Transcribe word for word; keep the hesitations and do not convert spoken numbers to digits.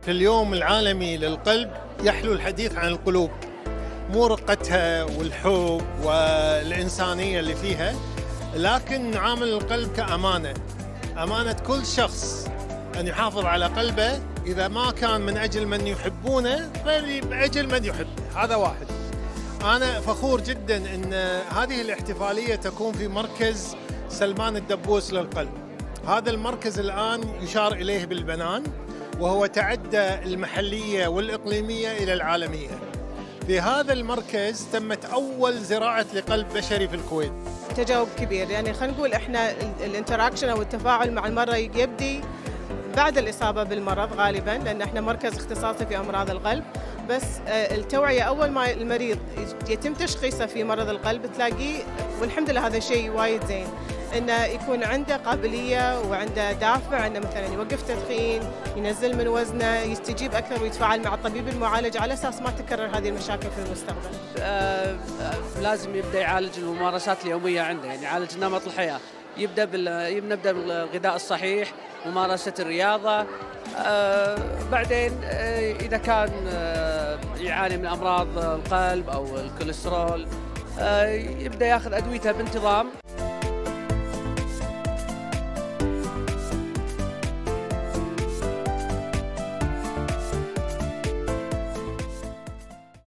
في اليوم العالمي للقلب يحلو الحديث عن القلوب، مو رقتها والحب والإنسانية اللي فيها، لكن نعامل القلب كأمانة، أمانة كل شخص أن يحافظ على قلبه، إذا ما كان من أجل من يحبونه فلأجل من يحبه. هذا واحد. أنا فخور جدا أن هذه الاحتفالية تكون في مركز سلمان الدبوس للقلب. هذا المركز الآن يشار إليه بالبنان، وهو تعدى المحلية والإقليمية إلى العالمية. في هذا المركز تمت أول زراعة لقلب بشري في الكويت. تجاوب كبير، يعني خلينا نقول احنا الانتراكشن او التفاعل مع المرضى يبدي بعد الإصابة بالمرض غالبا، لأن احنا مركز اختصاصي في أمراض القلب، بس التوعية أول ما المريض يتم تشخيصه في مرض القلب تلاقيه، والحمد لله هذا شيء وايد زين، انه يكون عنده قابليه وعنده دافع انه مثلا يوقف تدخين، ينزل من وزنه، يستجيب اكثر ويتفاعل مع الطبيب المعالج على اساس ما تكرر هذه المشاكل في المستقبل. آه لازم يبدا يعالج الممارسات اليوميه عنده، يعني يعالج نمط الحياه، يبدا بال يبدا بالغذاء الصحيح، ممارسه الرياضه، آه بعدين آه اذا كان آه يعاني من امراض القلب او الكوليسترول آه يبدا ياخذ ادويته بانتظام.